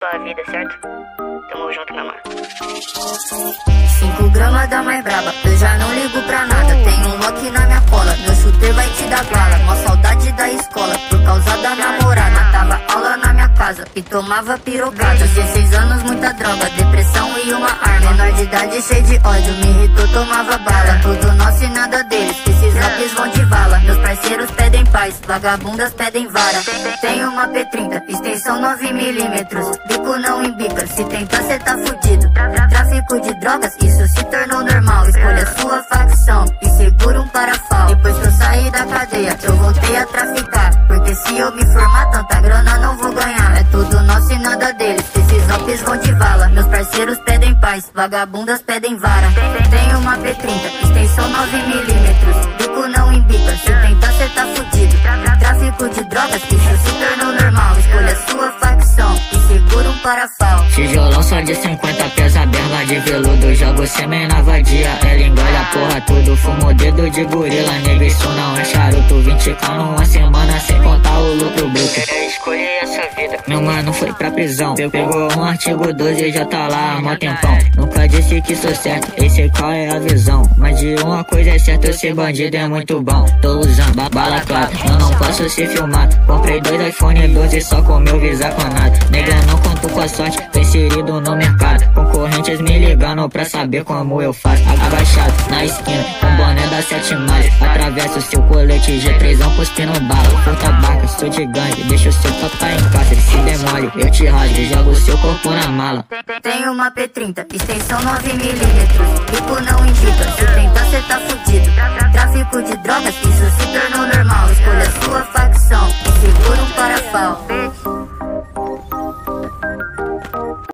sua vida, certo? Tamo junto, meu mano. 5 gramas da mais braba, eu já não ligo pra nada. Tem um lock na minha cola, meu shooter vai te dar bala. Mó saudade da escola, por causa da namorada. Matava aula na minha casa e tomava pirocada. 16 anos, muita droga, depressão e uma arma. Menor de idade, cheio de ódio, me irritou, tomava bala. Tudo nosso e nada deles, esses raps vão de vala. Meus parceiros pedem paz, vagabundas pedem vara. Tenho uma P30, extensão 9mm. Bico não embica, se tentar cê tá fudido. Tráfico de drogas, isso se tornou normal. Escolha sua facção e segura um parafal. Depois que eu saí da cadeia, eu voltei a traficar. Porque se eu me formar, tanta grana não vou ganhar. É tudo nosso e nada deles, esses raps vão de vala. Meus parceiros pedem paz, vagabundas pedem vara. Tenho uma P30, extensão 9mm. Bico não embica, se tentar cê tá fudido. Tráfico de drogas, isso se tornou normal. Escolha sua facção e segura um parafal. Tijolão só de 50 pesa, berma de veludo. Jogo semen na vadia, ela engole a porra tudo. Fumo dedo de gorila, nega, isso não é charuto. 20k numa semana sem contar o lucro bruto. Escolhi essa vida. Meu mano foi pra prisão, pegou um artigo 12 e já tá lá há mó tempão. Nunca disse que sou certo, esse qual é a visão. Mas de uma coisa é certa, ser bandido é muito bom. Tô usando bala clara, eu não posso ser filmado. Comprei 2 iPhone 12 só com meu visa conado. Nega, não conto com a sorte, tô inserido no mercado. Concorrentes me ligando pra saber como eu faço. Abaixado na esquina, com boné da 7 mais. Atravesso seu colete G3 cuspindo bala. Puta baca, sou de gangue, deixa o seu papai em casa. Ele se demole, eu te rasgo, jogo o seu corpo na mala. Tenho uma P30, extensão 9mm. Bico não indica, se tentar cê tá fudido. Tráfico de drogas, isso se tornou normal. Escolha sua facção e segura um parafal.